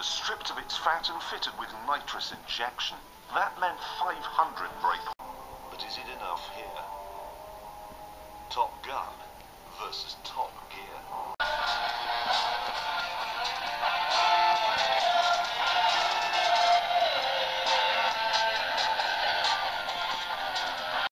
was stripped of its fat and fitted with nitrous injection. That meant 500 brake. But is it enough here? Top Gun versus Top